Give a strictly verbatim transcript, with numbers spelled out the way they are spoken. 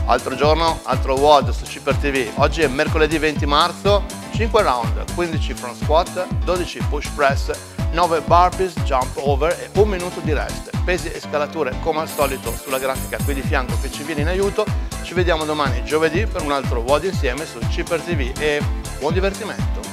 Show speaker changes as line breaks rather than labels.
Altro giorno, altro W O D su Cipper T V. Oggi è mercoledì venti marzo, cinque round, quindici front squat, dodici push press, nove burpees, jump over e un minuto di rest. Pesi e scalature come al solito sulla grafica qui di fianco che ci viene in aiuto. Ci vediamo domani giovedì per un altro W O D insieme su Cipper T V e buon divertimento!